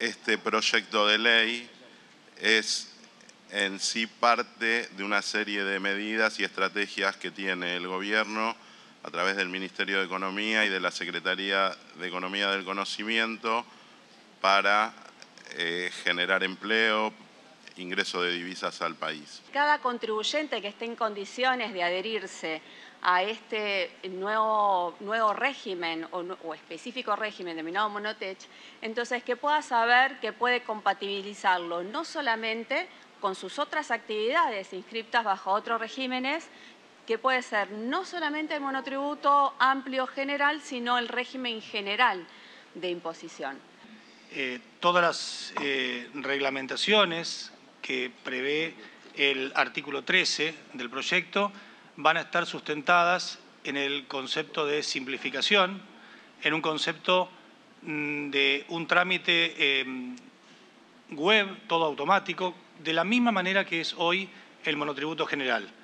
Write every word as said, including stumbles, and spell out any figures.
este proyecto de ley es en sí parte de una serie de medidas y estrategias que tiene el Gobierno a través del Ministerio de Economía y de la Secretaría de Economía del Conocimiento para eh, generar empleo, ingreso de divisas al país. Cada contribuyente que esté en condiciones de adherirse a este nuevo, nuevo régimen o, o específico régimen denominado Monotech, entonces que pueda saber que puede compatibilizarlo no solamente con sus otras actividades inscritas bajo otros regímenes, que puede ser no solamente el monotributo amplio general, sino el régimen general de imposición. Eh, todas las eh, reglamentaciones que prevé el artículo trece del proyecto van a estar sustentadas en el concepto de simplificación, en un concepto mm, de un trámite eh, web, todo automático, de la misma manera que es hoy el monotributo general.